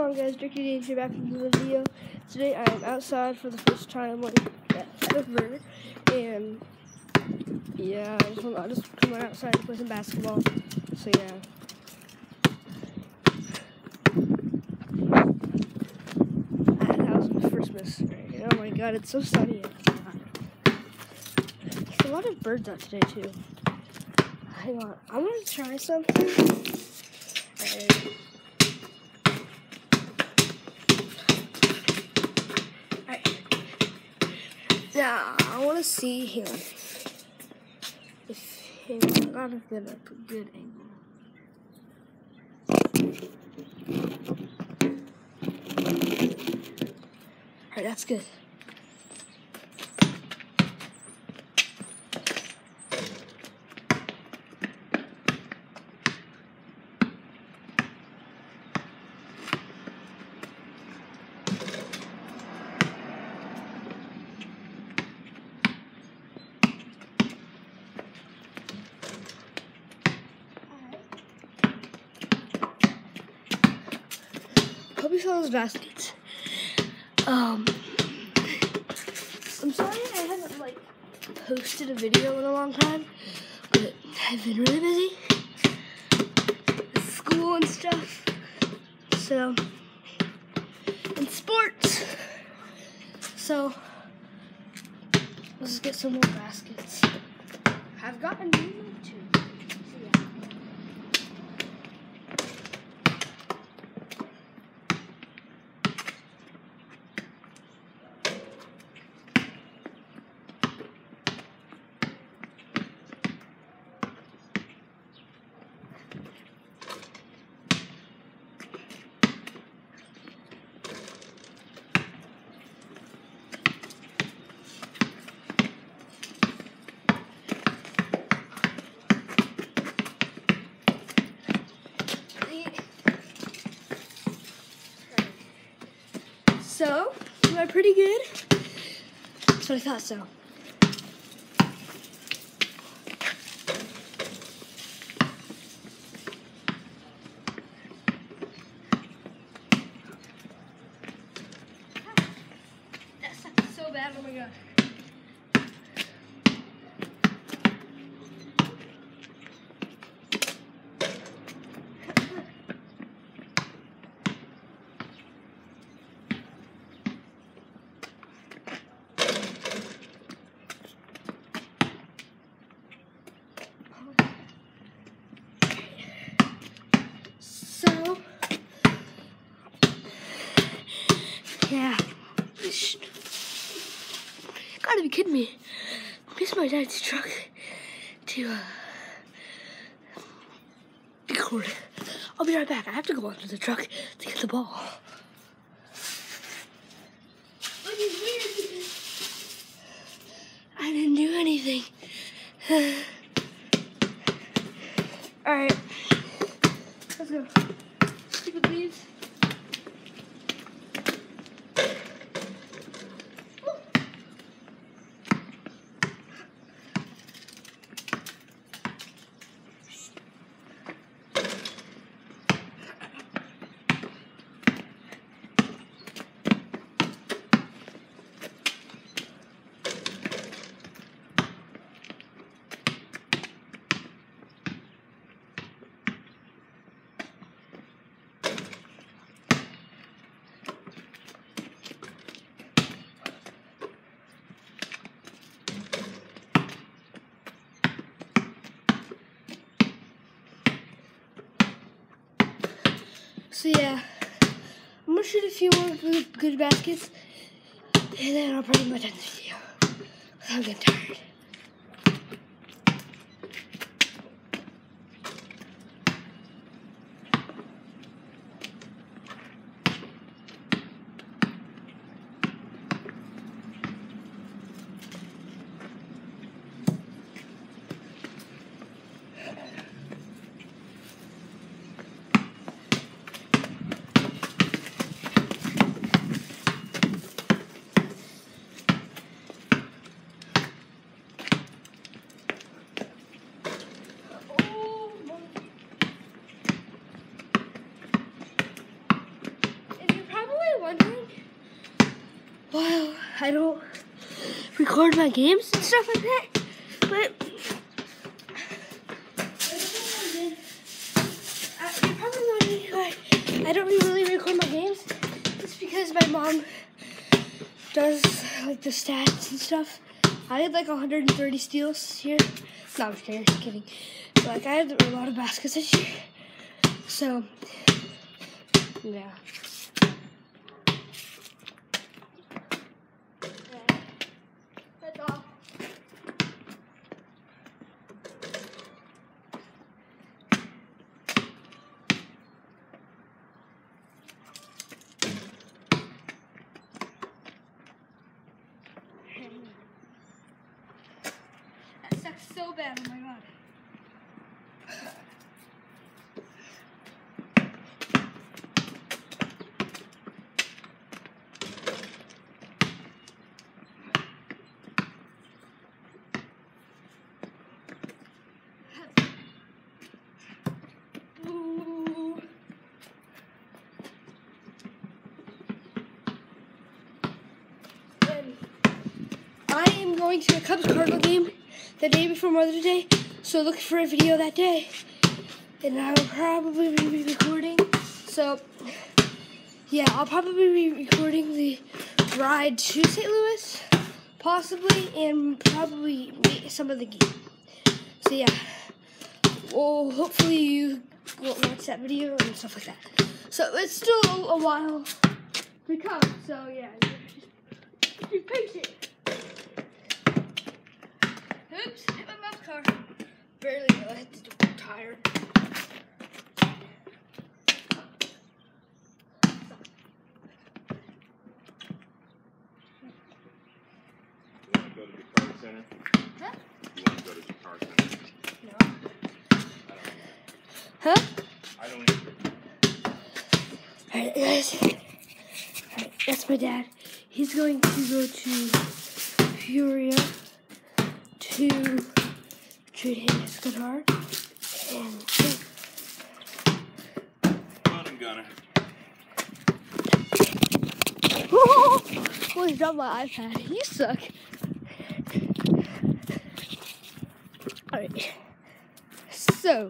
on, guys? Drinky Danger back into the video. Today I am outside for the first time ever, and yeah, I just come outside to play some basketball. So yeah. That was my first miss. Right? Oh my God, it's so sunny outside. There's a lot of birds out today too. Hang on, I'm gonna try something. Yeah, I want to see here if I gotta get a good angle. Alright, that's good. Hope you saw those baskets. I'm sorry I haven't posted a video in a long time, but I've been really busy with school and stuff. So, and sports. So let's just get some more baskets. I've gotten two. So, am I pretty good? That's what I thought so. That sucks so bad, oh my God. So, yeah, you gotta be kidding me. This is my dad's truck to record. I'll be right back. I have to go onto the truck to get the ball. I didn't do anything. Alright, let's go. Stupid leaves. So yeah, I'm gonna shoot a few more good baskets, and then I'll pretty much end the video. I'm getting tired. wondering why I don't record my games and stuff like that, but you're probably wondering why I don't really record my games. It's because my mom does like the stats and stuff. I had like 130 steals here. No, I'm just kidding. But, like, I had a lot of baskets this year. So, yeah. That's all. That sucks so bad, oh my god. I am going to a Cubs Cardinal game the day before Mother's Day, so look for a video that day, and I will probably be recording. So, yeah, I'll probably be recording the ride to St. Louis, possibly, and probably some of the game. So, yeah, well, hopefully you will watch that video and stuff like that. So, it's still a while to come, so, yeah, just be patient. Oops, hit my mom's car. Barely, I had to do it tired. You want to go to the guitar center? Huh? You want to go to the guitar center? No. Huh? I don't either. Alright, guys. Alright, that's my dad. He's going to go to Peoria to trade him his guitar. And Come on, I'm gonna. oh, he's dropped my iPad. You suck. Alright. So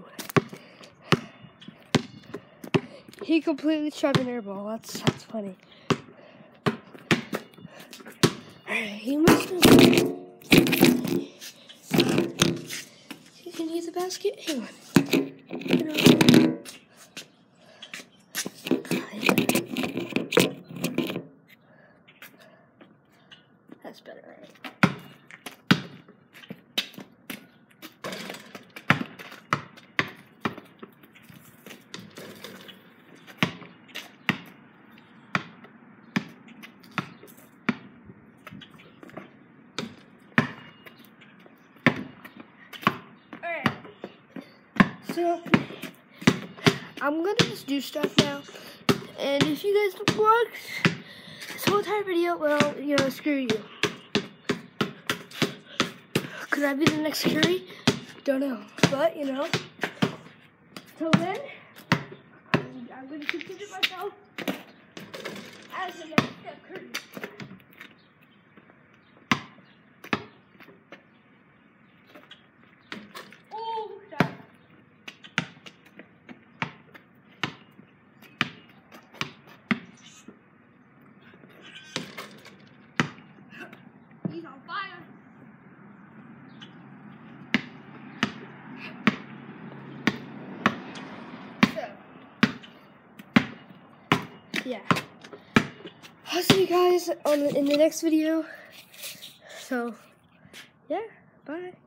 he completely shoved an air ball. That's funny. Alright, he must have. You can use the basket. Hang on. That's better, right? So, I'm gonna just do stuff now, and if you guys watch this whole entire video, well, you know, screw you. Could I be the next Curry? Don't know, but, you know, till then, I'm gonna consider myself as the next Steph Curry. He's on fire. So, yeah. I'll see you guys in the next video. So, yeah, bye.